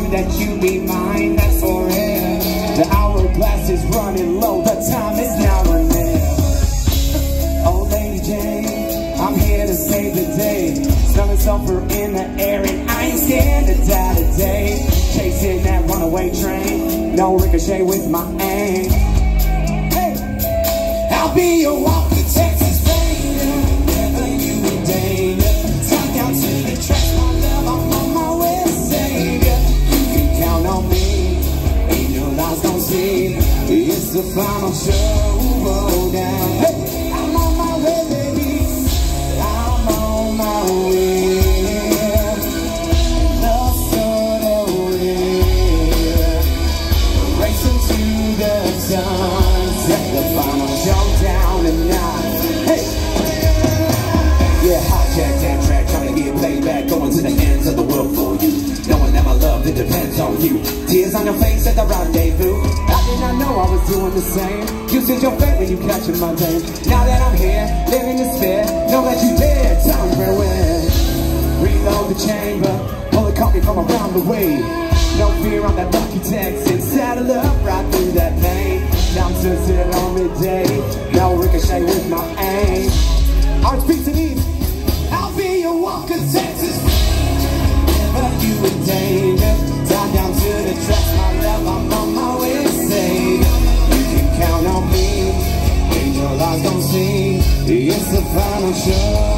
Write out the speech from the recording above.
that you be mine, that's forever. The hourglass is running low, the time is now or never. Oh, Lady Jane, I'm here to save the day. Smelling sulfur in the air and I ain't scared to die today. Chasing that runaway train, no ricochet with my aim. Hey, I'll be your walk to Texas ranger, whenever you in danger. Time down to the tracks, my love, I'm on my way to save ya. You can count on me, ain't no lies gonna see. It's the final show, roll down. Hey, I'm on my way, baby, I'm on my way. Love sort of way, racing to the sun. Set the final showdown tonight. Hey, yeah, hijacked Amtrak, trying to get played back, going to the ends of the world for you. Knowing that my love, it depends on you. Tears on your face at the rendezvous. I did not know I was doing the same. You said your fate when you catching my name. Now that I'm here, living in despair, know that you dare, tell me farewell. Reload the chamber, pull a copy from around the way. No fear on that lucky Texan, saddle up right through that pain. Time to sit on midday, no ricochet with my aim. Arts, peace, and ease, I'll be your walker, Texas. Whenever you in danger, time down to the tracks, my love, I'm on my way to save ya. You can count on me, ain't your lies gonna see. It's the final show.